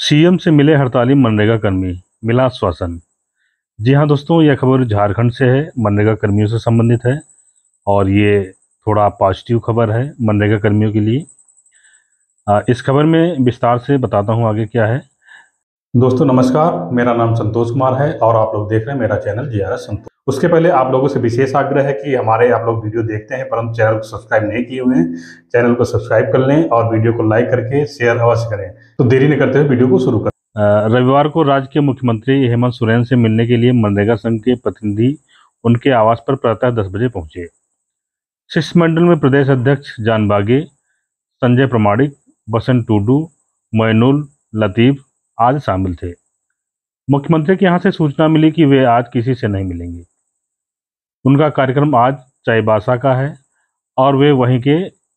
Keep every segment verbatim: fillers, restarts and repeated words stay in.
CM से मिले हड़ताली मनरेगा कर्मी, मिला आश्वासन। जी हाँ दोस्तों, यह खबर झारखंड से है, मनरेगा कर्मियों से संबंधित है और ये थोड़ा पॉजिटिव खबर है मनरेगा कर्मियों के लिए। आ, इस खबर में विस्तार से बताता हूँ आगे क्या है। दोस्तों नमस्कार, मेरा नाम संतोष कुमार है और आप लोग देख रहे हैं मेरा channel G R S Santosh. उसके पहले आप लोगों से विशेष आग्रह है कि हमारे आप लोग वीडियो देखते हैं परंतु चैनल को सब्सक्राइब नहीं किए हुए हैं, चैनल को सब्सक्राइब कर लें और वीडियो को लाइक करके शेयर अवश्य करें। तो देरी न करते हुए वीडियो को शुरू करें। रविवार को राज्य के मुख्यमंत्री हेमंत सोरेन से मिलने के लिए मनरेगा संघ के प्रतिनिधि उनके आवास पर प्रातः दस बजे पहुंचे। शिष्टमंडल में प्रदेश अध्यक्ष जान बागे, संजय प्रमाणिक, बसंत टूडू, मोइनुल लतीफ आदि शामिल थे। मुख्यमंत्री के यहाँ से सूचना मिली कि वे आज किसी से नहीं मिलेंगे। उनका कार्यक्रम आज चाईबासा का है और वे वहीं के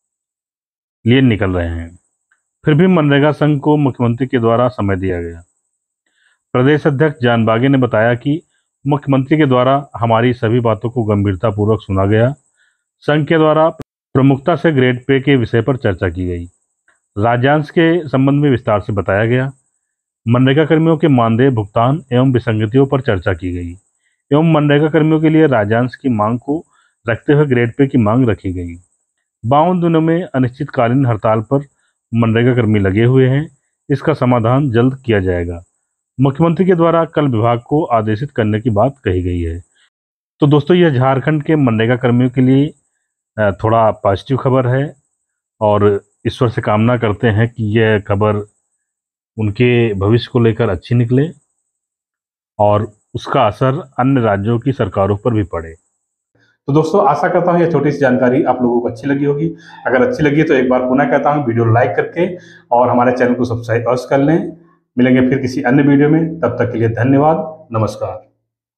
लिए निकल रहे हैं। फिर भी मनरेगा संघ को मुख्यमंत्री के द्वारा समय दिया गया। प्रदेश अध्यक्ष जान बागे ने बताया कि मुख्यमंत्री के द्वारा हमारी सभी बातों को गंभीरतापूर्वक सुना गया। संघ के द्वारा प्रमुखता से ग्रेड पे के विषय पर चर्चा की गई। राज्यांश के संबंध में विस्तार से बताया गया। मनरेगा कर्मियों के मानदेय भुगतान एवं विसंगतियों पर चर्चा की गई एवं मनरेगा कर्मियों के लिए राज्यांश की मांग को रखते हुए ग्रेड पे की मांग रखी गई। बावन दिनों में अनिश्चितकालीन हड़ताल पर मनरेगा कर्मी लगे हुए हैं। इसका समाधान जल्द किया जाएगा। मुख्यमंत्री के द्वारा कल विभाग को आदेशित करने की बात कही गई है। तो दोस्तों, यह झारखंड के मनरेगा कर्मियों के लिए थोड़ा पॉजिटिव खबर है और ईश्वर से कामना करते हैं कि यह खबर उनके भविष्य को लेकर अच्छी निकले और उसका असर अन्य राज्यों की सरकारों पर भी पड़े। तो दोस्तों, आशा करता हूँ यह छोटी सी जानकारी आप लोगों को अच्छी लगी होगी। अगर अच्छी लगी तो एक बार पुनः कहता हूँ वीडियो लाइक करके और हमारे चैनल को सब्सक्राइब अवश्य कर लें। मिलेंगे फिर किसी अन्य वीडियो में, तब तक के लिए धन्यवाद, नमस्कार।